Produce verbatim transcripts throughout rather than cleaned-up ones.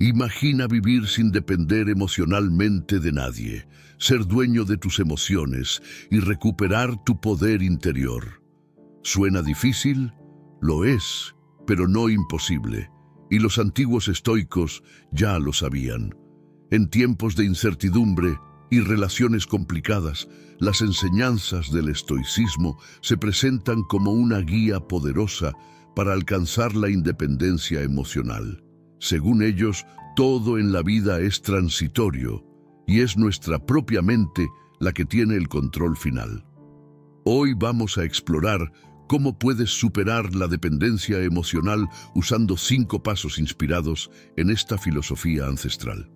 Imagina vivir sin depender emocionalmente de nadie, ser dueño de tus emociones y recuperar tu poder interior. ¿Suena difícil? Lo es, pero no imposible. Y los antiguos estoicos ya lo sabían. En tiempos de incertidumbre y relaciones complicadas, las enseñanzas del estoicismo se presentan como una guía poderosa para alcanzar la independencia emocional. Según ellos, todo en la vida es transitorio y es nuestra propia mente la que tiene el control final. Hoy vamos a explorar cómo puedes superar la dependencia emocional usando cinco pasos inspirados en esta filosofía ancestral.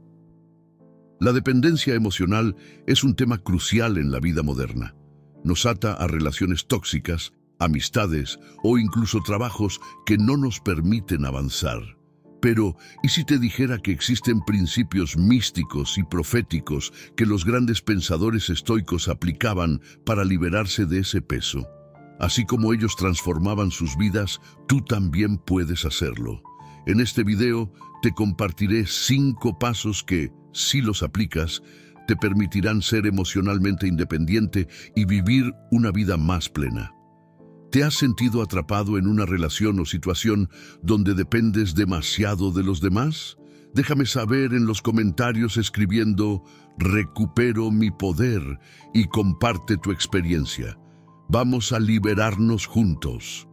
La dependencia emocional es un tema crucial en la vida moderna. Nos ata a relaciones tóxicas, amistades o incluso trabajos que no nos permiten avanzar. Pero, ¿y si te dijera que existen principios místicos y proféticos que los grandes pensadores estoicos aplicaban para liberarse de ese peso? Así como ellos transformaban sus vidas, tú también puedes hacerlo. En este video te compartiré cinco pasos que, si los aplicas, te permitirán ser emocionalmente independiente y vivir una vida más plena. ¿Te has sentido atrapado en una relación o situación donde dependes demasiado de los demás? Déjame saber en los comentarios escribiendo "Recupero mi poder" y comparte tu experiencia. Vamos a liberarnos juntos.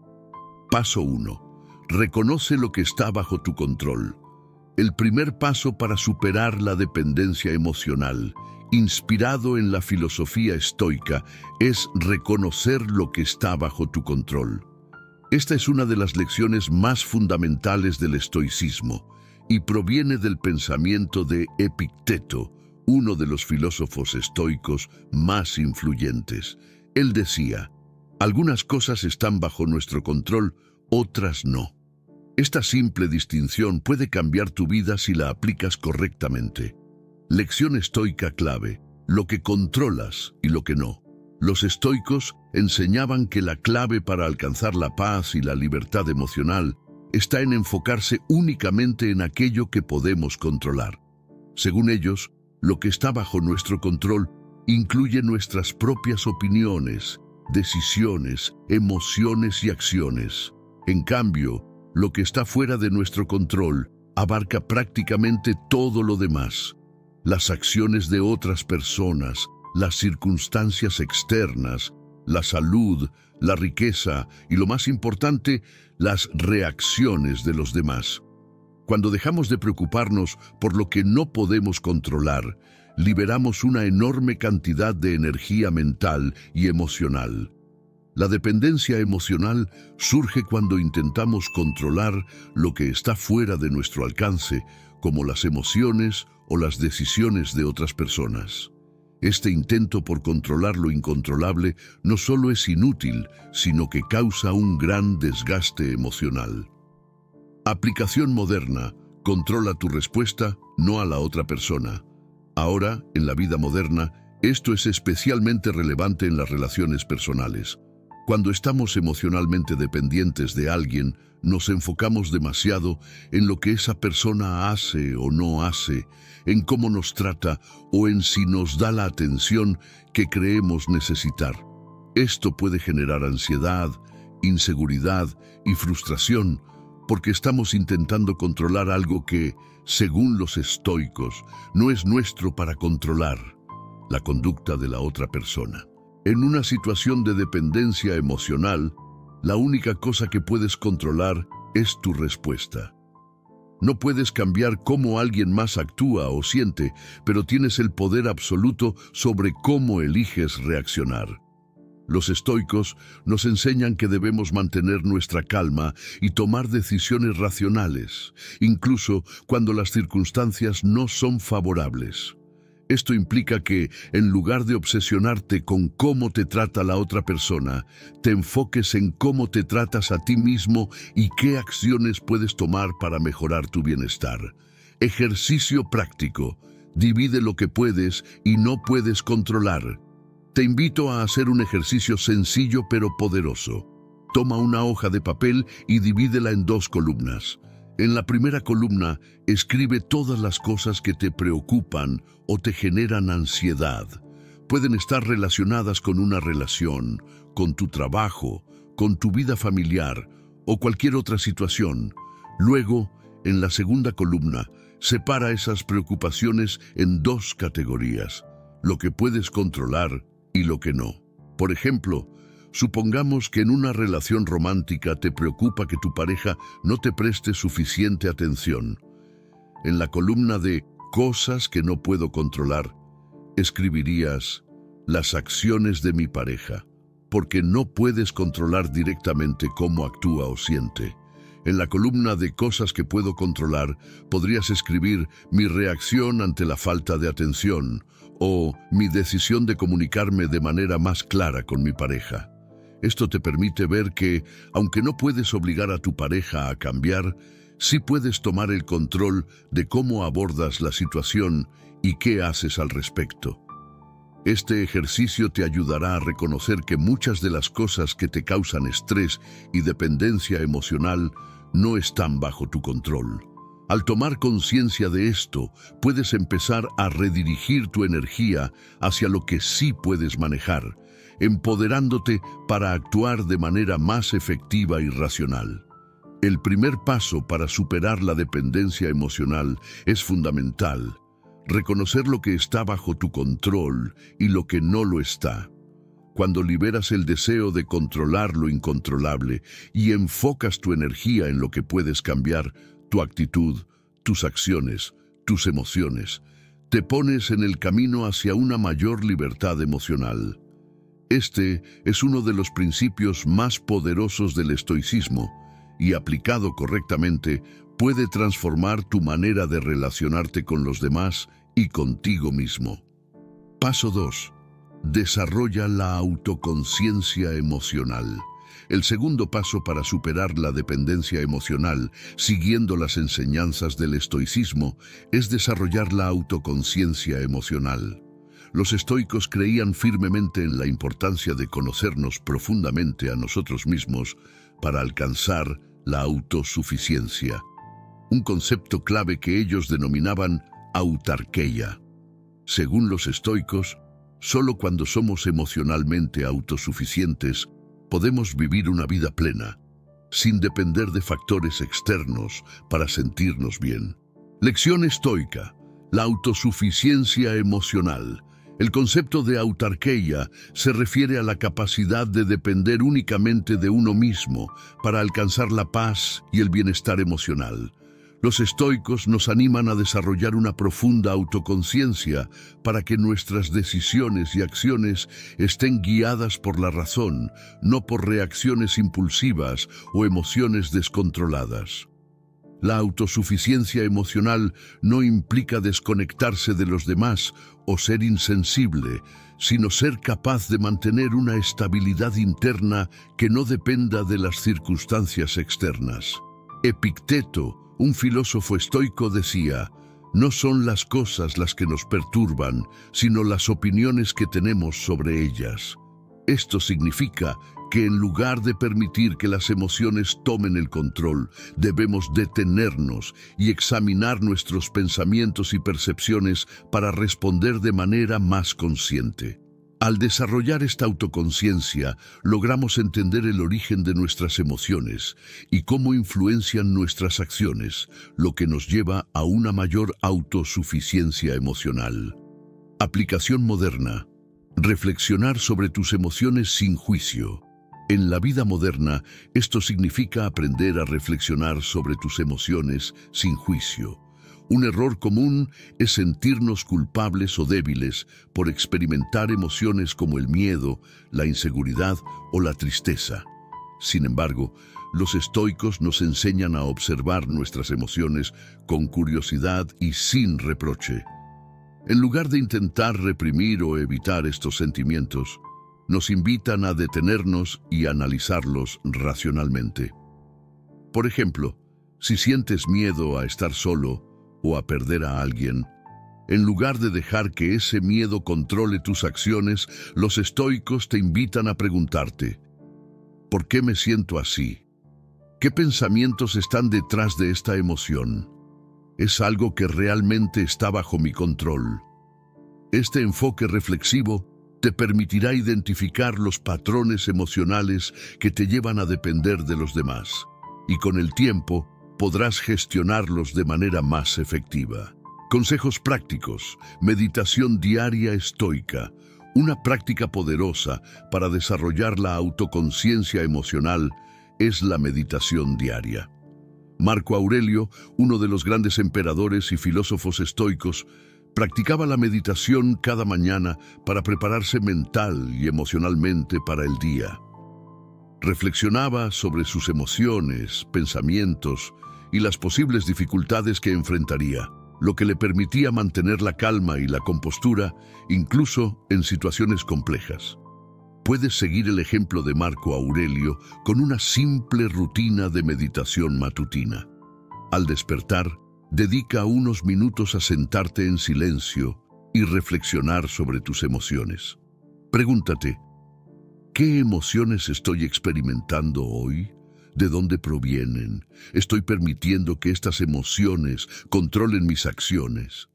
Paso uno. Reconoce lo que está bajo tu control. El primer paso para superar la dependencia emocional, inspirado en la filosofía estoica, es reconocer lo que está bajo tu control. Esta es una de las lecciones más fundamentales del estoicismo y proviene del pensamiento de Epicteto, uno de los filósofos estoicos más influyentes. Él decía, algunas cosas están bajo nuestro control, otras no. Esta simple distinción puede cambiar tu vida si la aplicas correctamente. Lección estoica clave: lo que controlas y lo que no. Los estoicos enseñaban que la clave para alcanzar la paz y la libertad emocional está en enfocarse únicamente en aquello que podemos controlar. Según ellos, lo que está bajo nuestro control incluye nuestras propias opiniones, decisiones, emociones y acciones. En cambio, lo que está fuera de nuestro control abarca prácticamente todo lo demás. Las acciones de otras personas, las circunstancias externas, la salud, la riqueza y, lo más importante, las reacciones de los demás. Cuando dejamos de preocuparnos por lo que no podemos controlar, liberamos una enorme cantidad de energía mental y emocional. La dependencia emocional surge cuando intentamos controlar lo que está fuera de nuestro alcance, como las emociones o las decisiones de otras personas. Este intento por controlar lo incontrolable no solo es inútil, sino que causa un gran desgaste emocional. Aplicación moderna: controla tu respuesta, no a la otra persona. Ahora, en la vida moderna, esto es especialmente relevante en las relaciones personales. Cuando estamos emocionalmente dependientes de alguien, nos enfocamos demasiado en lo que esa persona hace o no hace, en cómo nos trata o en si nos da la atención que creemos necesitar. Esto puede generar ansiedad, inseguridad y frustración, porque estamos intentando controlar algo que, según los estoicos, no es nuestro para controlar: la conducta de la otra persona. En una situación de dependencia emocional, la única cosa que puedes controlar es tu respuesta. No puedes cambiar cómo alguien más actúa o siente, pero tienes el poder absoluto sobre cómo eliges reaccionar. Los estoicos nos enseñan que debemos mantener nuestra calma y tomar decisiones racionales, incluso cuando las circunstancias no son favorables. Esto implica que, en lugar de obsesionarte con cómo te trata la otra persona, te enfoques en cómo te tratas a ti mismo y qué acciones puedes tomar para mejorar tu bienestar. Ejercicio práctico: divide lo que puedes y no puedes controlar. Te invito a hacer un ejercicio sencillo pero poderoso. Toma una hoja de papel y divídela en dos columnas. En la primera columna, escribe todas las cosas que te preocupan o te generan ansiedad. Pueden estar relacionadas con una relación, con tu trabajo, con tu vida familiar o cualquier otra situación. Luego, en la segunda columna, separa esas preocupaciones en dos categorías: lo que puedes controlar y lo que no. Por ejemplo, supongamos que en una relación romántica te preocupa que tu pareja no te preste suficiente atención. En la columna de cosas que no puedo controlar, escribirías las acciones de mi pareja, porque no puedes controlar directamente cómo actúa o siente. En la columna de cosas que puedo controlar, podrías escribir mi reacción ante la falta de atención o mi decisión de comunicarme de manera más clara con mi pareja. Esto te permite ver que, aunque no puedes obligar a tu pareja a cambiar, sí puedes tomar el control de cómo abordas la situación y qué haces al respecto. Este ejercicio te ayudará a reconocer que muchas de las cosas que te causan estrés y dependencia emocional no están bajo tu control. Al tomar conciencia de esto, puedes empezar a redirigir tu energía hacia lo que sí puedes manejar, empoderándote para actuar de manera más efectiva y racional. El primer paso para superar la dependencia emocional es fundamental: reconocer lo que está bajo tu control y lo que no lo está. Cuando liberas el deseo de controlar lo incontrolable y enfocas tu energía en lo que puedes cambiar, tu actitud, tus acciones, tus emociones, te pones en el camino hacia una mayor libertad emocional. Este es uno de los principios más poderosos del estoicismo y, aplicado correctamente, puede transformar tu manera de relacionarte con los demás y contigo mismo. Paso dos. Desarrolla la autoconciencia emocional. El segundo paso para superar la dependencia emocional, siguiendo las enseñanzas del estoicismo, es desarrollar la autoconciencia emocional. Los estoicos creían firmemente en la importancia de conocernos profundamente a nosotros mismos para alcanzar la autosuficiencia, un concepto clave que ellos denominaban autarquía. Según los estoicos, solo cuando somos emocionalmente autosuficientes podemos vivir una vida plena, sin depender de factores externos para sentirnos bien. Lección estoica: la autosuficiencia emocional. El concepto de autarquía se refiere a la capacidad de depender únicamente de uno mismo para alcanzar la paz y el bienestar emocional. Los estoicos nos animan a desarrollar una profunda autoconciencia para que nuestras decisiones y acciones estén guiadas por la razón, no por reacciones impulsivas o emociones descontroladas. La autosuficiencia emocional no implica desconectarse de los demás o ser insensible, sino ser capaz de mantener una estabilidad interna que no dependa de las circunstancias externas. Epicteto, un filósofo estoico, decía: no son las cosas las que nos perturban, sino las opiniones que tenemos sobre ellas. Esto significa que en lugar de permitir que las emociones tomen el control, debemos detenernos y examinar nuestros pensamientos y percepciones para responder de manera más consciente. Al desarrollar esta autoconciencia, logramos entender el origen de nuestras emociones y cómo influencian nuestras acciones, lo que nos lleva a una mayor autosuficiencia emocional. Aplicación moderna. Reflexionar sobre tus emociones sin juicio. En la vida moderna, esto significa aprender a reflexionar sobre tus emociones sin juicio. Un error común es sentirnos culpables o débiles por experimentar emociones como el miedo, la inseguridad o la tristeza. Sin embargo, los estoicos nos enseñan a observar nuestras emociones con curiosidad y sin reproche. En lugar de intentar reprimir o evitar estos sentimientos, nos invitan a detenernos y analizarlos racionalmente. Por ejemplo, si sientes miedo a estar solo o a perder a alguien, en lugar de dejar que ese miedo controle tus acciones, los estoicos te invitan a preguntarte: ¿por qué me siento así? ¿Qué pensamientos están detrás de esta emoción? ¿Es algo que realmente está bajo mi control? Este enfoque reflexivo te permitirá identificar los patrones emocionales que te llevan a depender de los demás, y con el tiempo podrás gestionarlos de manera más efectiva. Consejos prácticos: meditación diaria estoica, una práctica poderosa para desarrollar la autoconciencia emocional es la meditación diaria. Marco Aurelio, uno de los grandes emperadores y filósofos estoicos, practicaba la meditación cada mañana para prepararse mental y emocionalmente para el día. Reflexionaba sobre sus emociones, pensamientos y las posibles dificultades que enfrentaría, lo que le permitía mantener la calma y la compostura incluso en situaciones complejas. Puedes seguir el ejemplo de Marco Aurelio con una simple rutina de meditación matutina. Al despertar, dedica unos minutos a sentarte en silencio y reflexionar sobre tus emociones. Pregúntate, ¿qué emociones estoy experimentando hoy? ¿De dónde provienen? ¿Estoy permitiendo que estas emociones controlen mis acciones?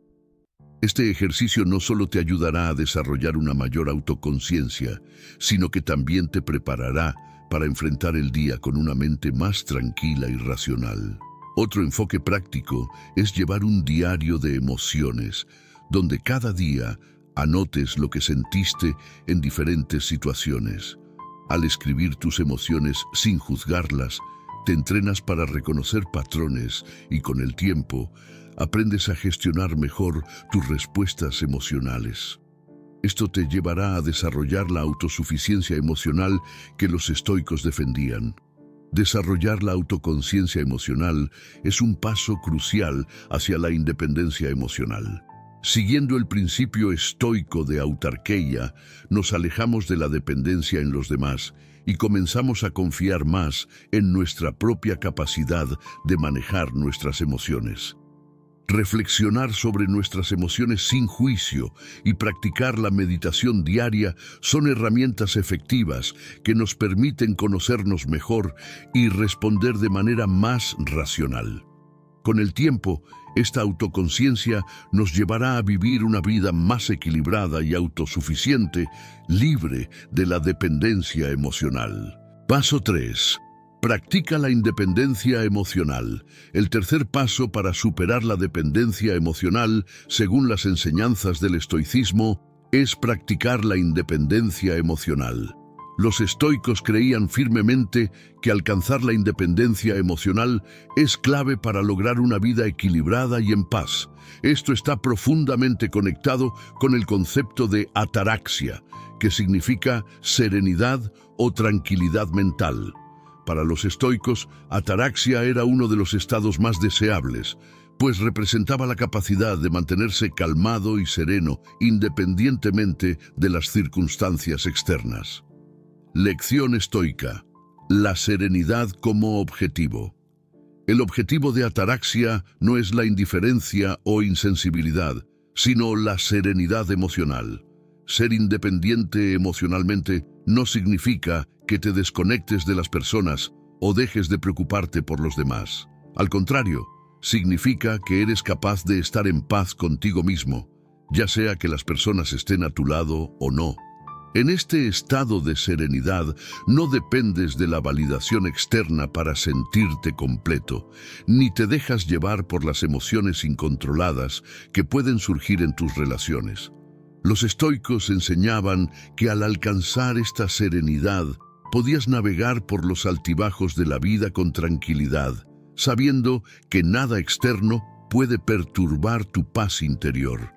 Este ejercicio no solo te ayudará a desarrollar una mayor autoconciencia, sino que también te preparará para enfrentar el día con una mente más tranquila y racional. Otro enfoque práctico es llevar un diario de emociones, donde cada día anotes lo que sentiste en diferentes situaciones. Al escribir tus emociones sin juzgarlas, te entrenas para reconocer patrones y con el tiempo aprendes a gestionar mejor tus respuestas emocionales. Esto te llevará a desarrollar la autosuficiencia emocional que los estoicos defendían. Desarrollar la autoconciencia emocional es un paso crucial hacia la independencia emocional. Siguiendo el principio estoico de autarquía, nos alejamos de la dependencia en los demás y comenzamos a confiar más en nuestra propia capacidad de manejar nuestras emociones. Reflexionar sobre nuestras emociones sin juicio y practicar la meditación diaria son herramientas efectivas que nos permiten conocernos mejor y responder de manera más racional. Con el tiempo, esta autoconciencia nos llevará a vivir una vida más equilibrada y autosuficiente, libre de la dependencia emocional. Paso tres. Practica la independencia emocional. El tercer paso para superar la dependencia emocional, según las enseñanzas del estoicismo, es practicar la independencia emocional. Los estoicos creían firmemente que alcanzar la independencia emocional es clave para lograr una vida equilibrada y en paz. Esto está profundamente conectado con el concepto de ataraxia, que significa serenidad o tranquilidad mental. Para los estoicos, ataraxia era uno de los estados más deseables, pues representaba la capacidad de mantenerse calmado y sereno independientemente de las circunstancias externas. Lección estoica: la serenidad como objetivo. El objetivo de ataraxia no es la indiferencia o insensibilidad, sino la serenidad emocional. Ser independiente emocionalmente no significa que te desconectes de las personas o dejes de preocuparte por los demás. Al contrario, significa que eres capaz de estar en paz contigo mismo, ya sea que las personas estén a tu lado o no. En este estado de serenidad no dependes de la validación externa para sentirte completo, ni te dejas llevar por las emociones incontroladas que pueden surgir en tus relaciones. Los estoicos enseñaban que al alcanzar esta serenidad podías navegar por los altibajos de la vida con tranquilidad, sabiendo que nada externo puede perturbar tu paz interior.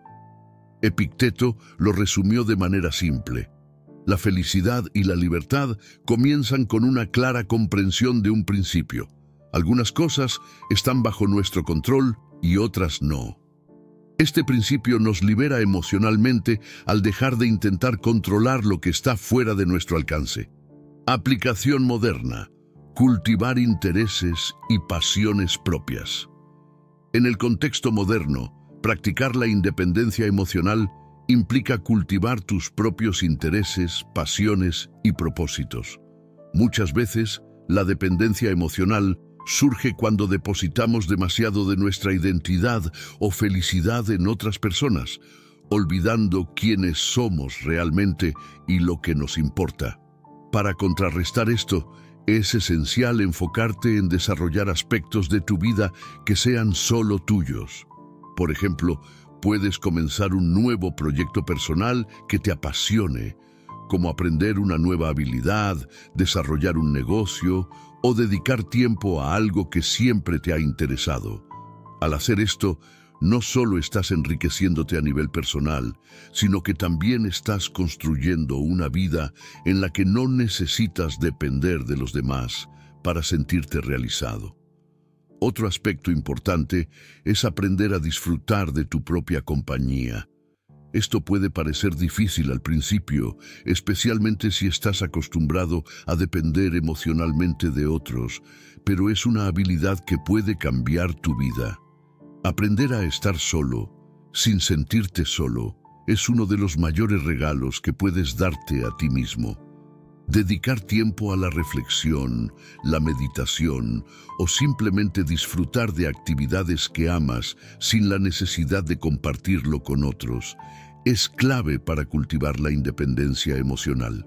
Epicteto lo resumió de manera simple: la felicidad y la libertad comienzan con una clara comprensión de un principio. Algunas cosas están bajo nuestro control y otras no. Este principio nos libera emocionalmente al dejar de intentar controlar lo que está fuera de nuestro alcance. Aplicación moderna: cultivar intereses y pasiones propias. En el contexto moderno, practicar la independencia emocional implica cultivar tus propios intereses, pasiones y propósitos. Muchas veces, La dependencia emocional surge cuando depositamos demasiado de nuestra identidad o felicidad en otras personas, olvidando quiénes somos realmente y lo que nos importa. Para contrarrestar esto, es esencial enfocarte en desarrollar aspectos de tu vida que sean solo tuyos. Por ejemplo, puedes comenzar un nuevo proyecto personal que te apasione, como aprender una nueva habilidad, desarrollar un negocio o dedicar tiempo a algo que siempre te ha interesado. Al hacer esto, no solo estás enriqueciéndote a nivel personal, sino que también estás construyendo una vida en la que no necesitas depender de los demás para sentirte realizado. Otro aspecto importante es aprender a disfrutar de tu propia compañía. Esto puede parecer difícil al principio, especialmente si estás acostumbrado a depender emocionalmente de otros, pero es una habilidad que puede cambiar tu vida. Aprender a estar solo, sin sentirte solo, es uno de los mayores regalos que puedes darte a ti mismo. Dedicar tiempo a la reflexión, la meditación o simplemente disfrutar de actividades que amas sin la necesidad de compartirlo con otros es clave para cultivar la independencia emocional.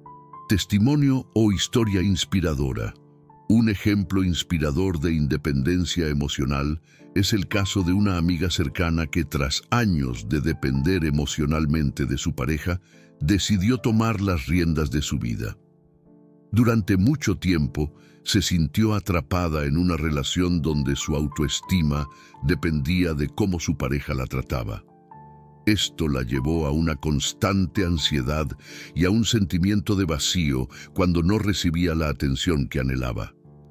Testimonio o historia inspiradora. Un ejemplo inspirador de independencia emocional es el caso de una amiga cercana que, tras años de depender emocionalmente de su pareja, decidió tomar las riendas de su vida. Durante mucho tiempo, se sintió atrapada en una relación donde su autoestima dependía de cómo su pareja la trataba. Esto la llevó a una constante ansiedad y a un sentimiento de vacío cuando no recibía la atención que anhelaba.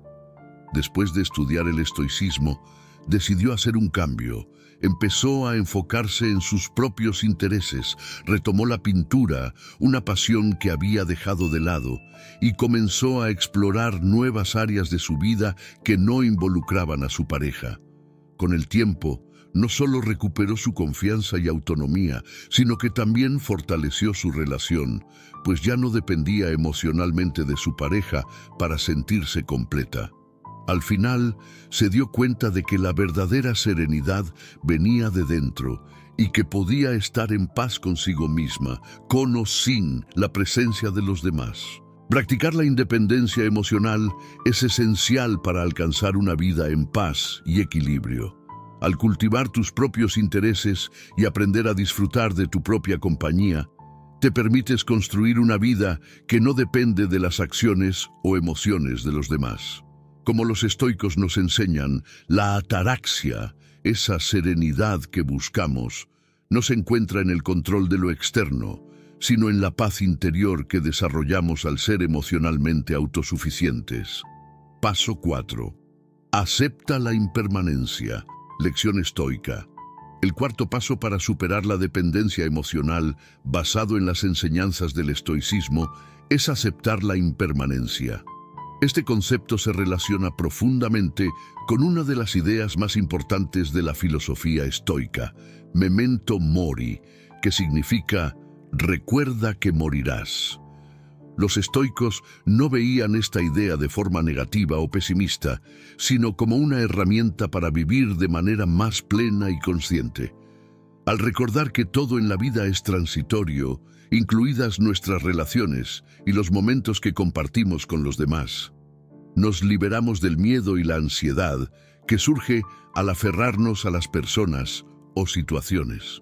Después de estudiar el estoicismo, decidió hacer un cambio. Empezó a enfocarse en sus propios intereses, retomó la pintura, una pasión que había dejado de lado, y comenzó a explorar nuevas áreas de su vida que no involucraban a su pareja. Con el tiempo, no solo recuperó su confianza y autonomía, sino que también fortaleció su relación, pues ya no dependía emocionalmente de su pareja para sentirse completa. Al final, se dio cuenta de que la verdadera serenidad venía de dentro y que podía estar en paz consigo misma, con o sin la presencia de los demás. Practicar la independencia emocional es esencial para alcanzar una vida en paz y equilibrio. Al cultivar tus propios intereses y aprender a disfrutar de tu propia compañía, te permites construir una vida que no depende de las acciones o emociones de los demás. Como los estoicos nos enseñan, la ataraxia, esa serenidad que buscamos, no se encuentra en el control de lo externo, sino en la paz interior que desarrollamos al ser emocionalmente autosuficientes. Paso cuatro. Acepta la impermanencia. Lección estoica. El cuarto paso para superar la dependencia emocional, basado en las enseñanzas del estoicismo, es aceptar la impermanencia. Este concepto se relaciona profundamente con una de las ideas más importantes de la filosofía estoica, memento mori, que significa recuerda que morirás. Los estoicos no veían esta idea de forma negativa o pesimista, sino como una herramienta para vivir de manera más plena y consciente. Al recordar que todo en la vida es transitorio, incluidas nuestras relaciones y los momentos que compartimos con los demás, nos liberamos del miedo y la ansiedad que surge al aferrarnos a las personas o situaciones.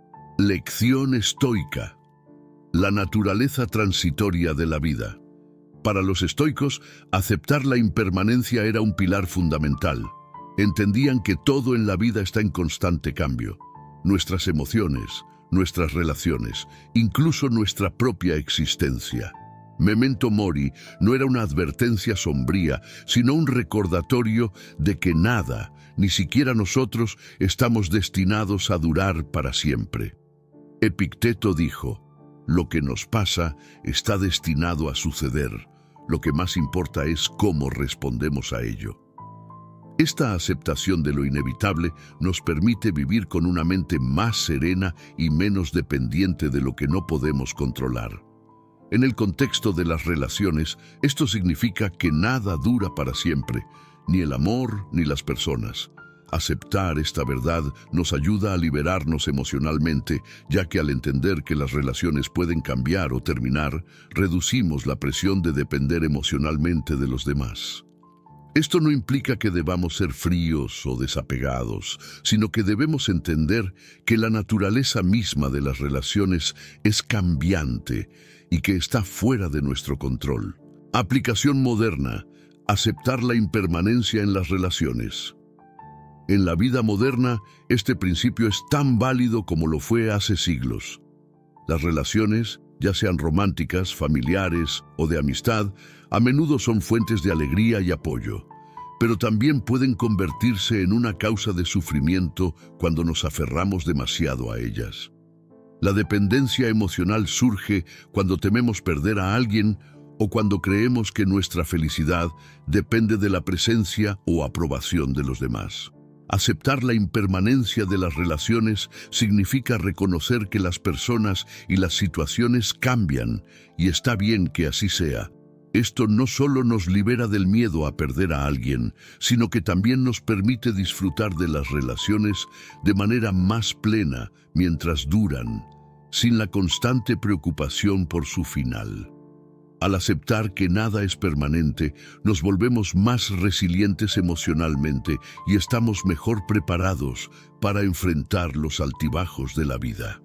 Lección estoica. La naturaleza transitoria de la vida. Para los estoicos, aceptar la impermanencia era un pilar fundamental. Entendían que todo en la vida está en constante cambio. Nuestras emociones, nuestras relaciones, incluso nuestra propia existencia. Memento mori no era una advertencia sombría, sino un recordatorio de que nada, ni siquiera nosotros, estamos destinados a durar para siempre. Epicteto dijo: lo que nos pasa está destinado a suceder. Lo que más importa es cómo respondemos a ello. Esta aceptación de lo inevitable nos permite vivir con una mente más serena y menos dependiente de lo que no podemos controlar. En el contexto de las relaciones, esto significa que nada dura para siempre, ni el amor ni las personas. Aceptar esta verdad nos ayuda a liberarnos emocionalmente, ya que al entender que las relaciones pueden cambiar o terminar, reducimos la presión de depender emocionalmente de los demás. Esto no implica que debamos ser fríos o desapegados, sino que debemos entender que la naturaleza misma de las relaciones es cambiante y que está fuera de nuestro control. Aplicación moderna: aceptar la impermanencia en las relaciones. En la vida moderna, este principio es tan válido como lo fue hace siglos. Las relaciones, ya sean románticas, familiares o de amistad, a menudo son fuentes de alegría y apoyo, pero también pueden convertirse en una causa de sufrimiento cuando nos aferramos demasiado a ellas. La dependencia emocional surge cuando tememos perder a alguien o cuando creemos que nuestra felicidad depende de la presencia o aprobación de los demás. Aceptar la impermanencia de las relaciones significa reconocer que las personas y las situaciones cambian, y está bien que así sea. Esto no solo nos libera del miedo a perder a alguien, sino que también nos permite disfrutar de las relaciones de manera más plena mientras duran, sin la constante preocupación por su final. Al aceptar que nada es permanente, nos volvemos más resilientes emocionalmente y estamos mejor preparados para enfrentar los altibajos de la vida.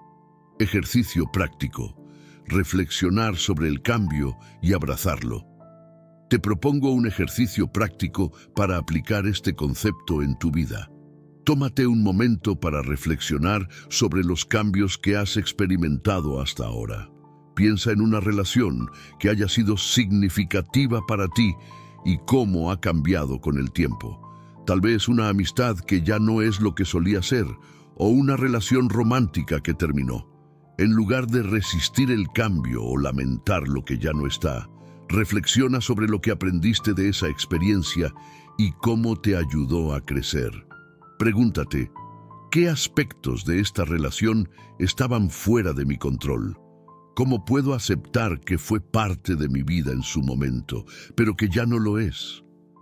Ejercicio práctico: reflexionar sobre el cambio y abrazarlo. Te propongo un ejercicio práctico para aplicar este concepto en tu vida. Tómate un momento para reflexionar sobre los cambios que has experimentado hasta ahora. Piensa en una relación que haya sido significativa para ti y cómo ha cambiado con el tiempo. Tal vez una amistad que ya no es lo que solía ser, o una relación romántica que terminó. En lugar de resistir el cambio o lamentar lo que ya no está, reflexiona sobre lo que aprendiste de esa experiencia y cómo te ayudó a crecer. Pregúntate, ¿qué aspectos de esta relación estaban fuera de mi control? ¿Cómo puedo aceptar que fue parte de mi vida en su momento, pero que ya no lo es?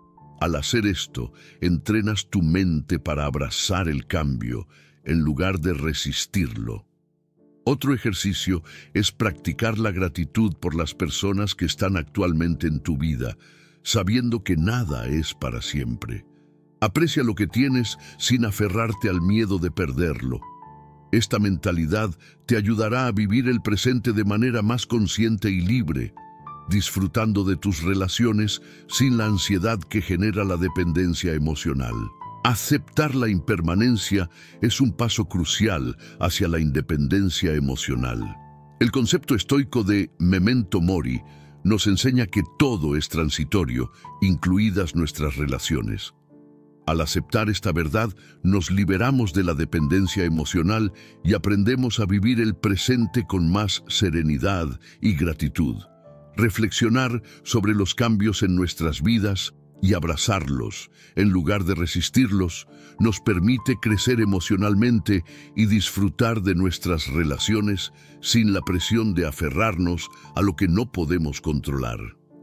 Al hacer esto, entrenas tu mente para abrazar el cambio en lugar de resistirlo. Otro ejercicio es practicar la gratitud por las personas que están actualmente en tu vida, sabiendo que nada es para siempre. Aprecia lo que tienes sin aferrarte al miedo de perderlo. Esta mentalidad te ayudará a vivir el presente de manera más consciente y libre, disfrutando de tus relaciones sin la ansiedad que genera la dependencia emocional. Aceptar la impermanencia es un paso crucial hacia la independencia emocional. El concepto estoico de memento mori nos enseña que todo es transitorio, incluidas nuestras relaciones. Al aceptar esta verdad, nos liberamos de la dependencia emocional y aprendemos a vivir el presente con más serenidad y gratitud. Reflexionar sobre los cambios en nuestras vidas y abrazarlos, en lugar de resistirlos, nos permite crecer emocionalmente y disfrutar de nuestras relaciones sin la presión de aferrarnos a lo que no podemos controlar.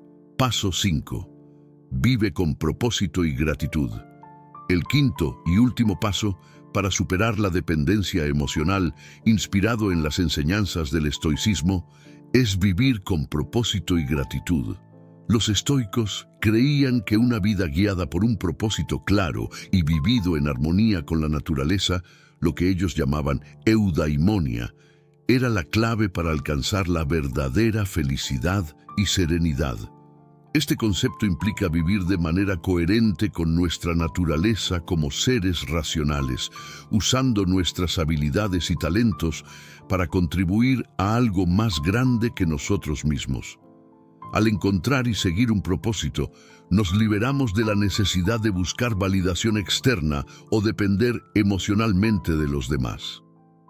Paso cinco. Vive con propósito y gratitud. El quinto y último paso para superar la dependencia emocional, inspirado en las enseñanzas del estoicismo, es vivir con propósito y gratitud. Los estoicos creían que una vida guiada por un propósito claro y vivido en armonía con la naturaleza, lo que ellos llamaban eudaimonia, era la clave para alcanzar la verdadera felicidad y serenidad. Este concepto implica vivir de manera coherente con nuestra naturaleza como seres racionales, usando nuestras habilidades y talentos para contribuir a algo más grande que nosotros mismos. Al encontrar y seguir un propósito, nos liberamos de la necesidad de buscar validación externa o depender emocionalmente de los demás.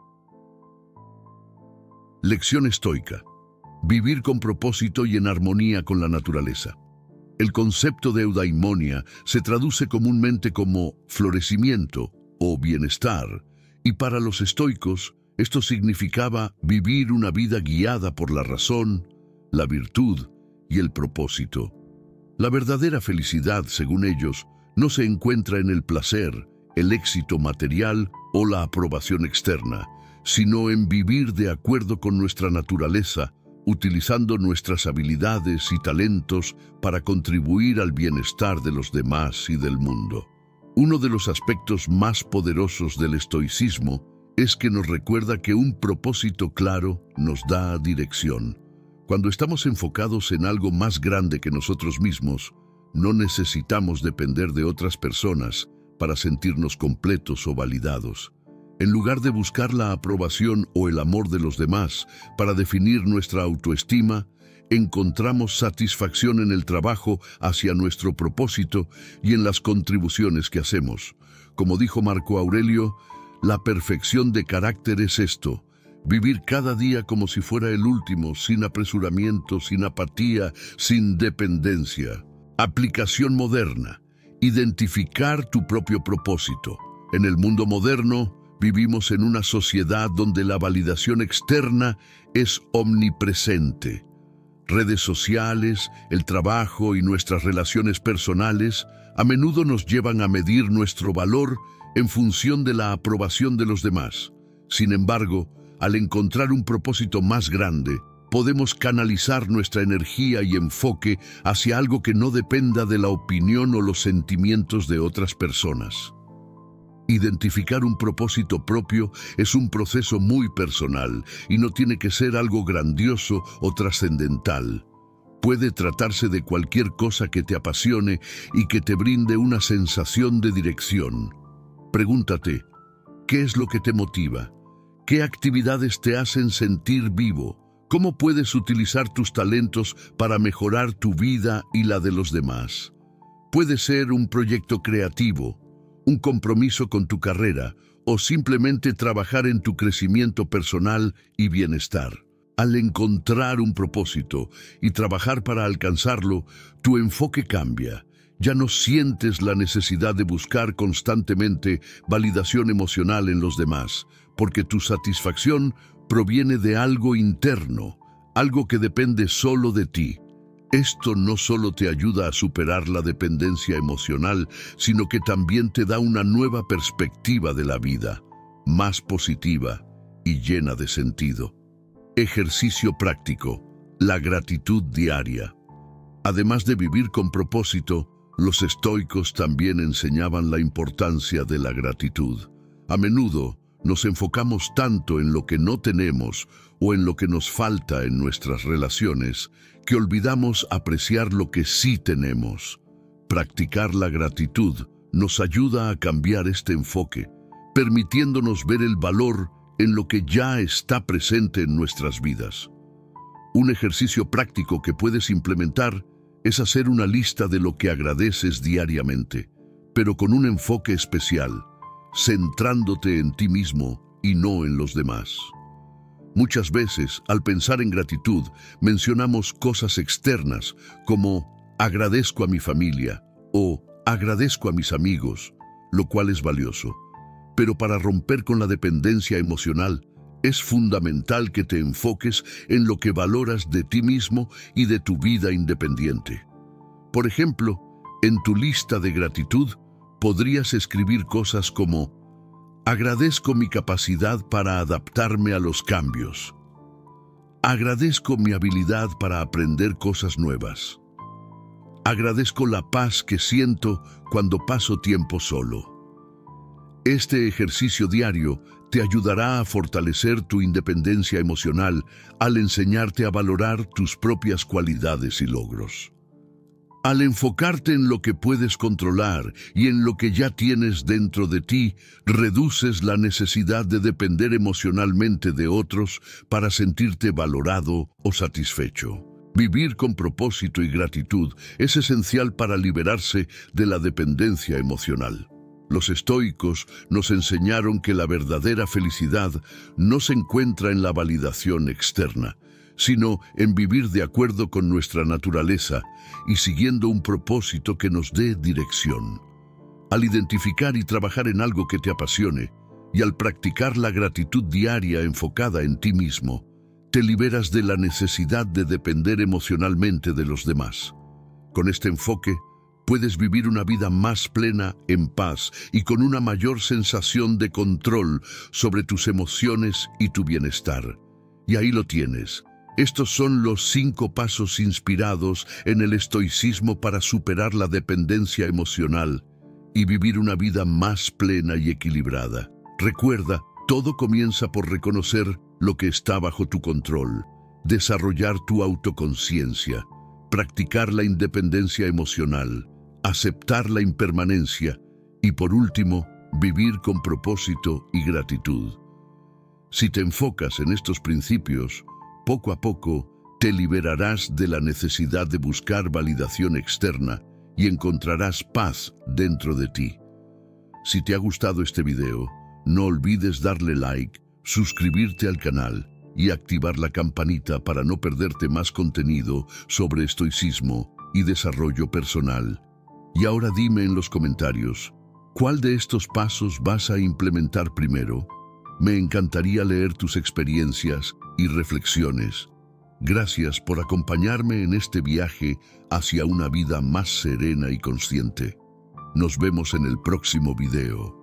Lección estoica: vivir con propósito y en armonía con la naturaleza. El concepto de eudaimonia se traduce comúnmente como florecimiento o bienestar, y para los estoicos esto significaba vivir una vida guiada por la razón, la virtud y el propósito. La verdadera felicidad, según ellos, no se encuentra en el placer, el éxito material o la aprobación externa, sino en vivir de acuerdo con nuestra naturaleza, utilizando nuestras habilidades y talentos para contribuir al bienestar de los demás y del mundo. Uno de los aspectos más poderosos del estoicismo es que nos recuerda que un propósito claro nos da dirección. Cuando estamos enfocados en algo más grande que nosotros mismos, no necesitamos depender de otras personas para sentirnos completos o validados. En lugar de buscar la aprobación o el amor de los demás para definir nuestra autoestima, encontramos satisfacción en el trabajo hacia nuestro propósito y en las contribuciones que hacemos. Como dijo Marco Aurelio, la perfección de carácter es esto: vivir cada día como si fuera el último, sin apresuramiento, sin apatía, sin dependencia. Aplicación moderna: identificar tu propio propósito. En el mundo moderno, vivimos en una sociedad donde la validación externa es omnipresente. Redes sociales, el trabajo y nuestras relaciones personales a menudo nos llevan a medir nuestro valor en función de la aprobación de los demás. Sin embargo, al encontrar un propósito más grande, podemos canalizar nuestra energía y enfoque hacia algo que no dependa de la opinión o los sentimientos de otras personas. Identificar un propósito propio es un proceso muy personal y no tiene que ser algo grandioso o trascendental. Puede tratarse de cualquier cosa que te apasione y que te brinde una sensación de dirección. Pregúntate, ¿qué es lo que te motiva? ¿Qué actividades te hacen sentir vivo? ¿Cómo puedes utilizar tus talentos para mejorar tu vida y la de los demás? Puede ser un proyecto creativo, un compromiso con tu carrera o simplemente trabajar en tu crecimiento personal y bienestar. Al encontrar un propósito y trabajar para alcanzarlo, tu enfoque cambia. Ya no sientes la necesidad de buscar constantemente validación emocional en los demás, porque tu satisfacción proviene de algo interno, algo que depende solo de ti. Esto no solo te ayuda a superar la dependencia emocional, sino que también te da una nueva perspectiva de la vida, más positiva y llena de sentido. Ejercicio práctico: la gratitud diaria. Además de vivir con propósito, los estoicos también enseñaban la importancia de la gratitud. A menudo nos enfocamos tanto en lo que no tenemos o en lo que nos falta en nuestras relaciones que olvidamos apreciar lo que sí tenemos. Practicar la gratitud nos ayuda a cambiar este enfoque, permitiéndonos ver el valor en lo que ya está presente en nuestras vidas. Un ejercicio práctico que puedes implementar es hacer una lista de lo que agradeces diariamente, pero con un enfoque especial, centrándote en ti mismo y no en los demás. Muchas veces, al pensar en gratitud, mencionamos cosas externas como agradezco a mi familia o agradezco a mis amigos, lo cual es valioso. Pero para romper con la dependencia emocional, es fundamental que te enfoques en lo que valoras de ti mismo y de tu vida independiente. Por ejemplo, en tu lista de gratitud podrías escribir cosas como: agradezco mi capacidad para adaptarme a los cambios. Agradezco mi habilidad para aprender cosas nuevas. Agradezco la paz que siento cuando paso tiempo solo. Este ejercicio diario te ayudará a fortalecer tu independencia emocional al enseñarte a valorar tus propias cualidades y logros. Al enfocarte en lo que puedes controlar y en lo que ya tienes dentro de ti, reduces la necesidad de depender emocionalmente de otros para sentirte valorado o satisfecho. Vivir con propósito y gratitud es esencial para liberarse de la dependencia emocional. Los estoicos nos enseñaron que la verdadera felicidad no se encuentra en la validación externa, sino en vivir de acuerdo con nuestra naturaleza y siguiendo un propósito que nos dé dirección. Al identificar y trabajar en algo que te apasione, y al practicar la gratitud diaria enfocada en ti mismo, te te liberas de la necesidad de depender emocionalmente de los demás. Con este enfoque, puedes vivir una vida más plena, en paz y con una mayor sensación de control sobre tus emociones y tu bienestar. Y ahí lo tienes. Estos son los cinco pasos inspirados en el estoicismo para superar la dependencia emocional y vivir una vida más plena y equilibrada. Recuerda, todo comienza por reconocer lo que está bajo tu control, desarrollar tu autoconciencia, practicar la independencia emocional, aceptar la impermanencia y, por último, vivir con propósito y gratitud. Si te enfocas en estos principios, poco a poco te liberarás de la necesidad de buscar validación externa y encontrarás paz dentro de ti. Si te ha gustado este video, no olvides darle like, suscribirte al canal y activar la campanita para no perderte más contenido sobre estoicismo y desarrollo personal. Y ahora dime en los comentarios, ¿cuál de estos pasos vas a implementar primero? Me encantaría leer tus experiencias y reflexiones. Gracias por acompañarme en este viaje hacia una vida más serena y consciente. Nos vemos en el próximo video.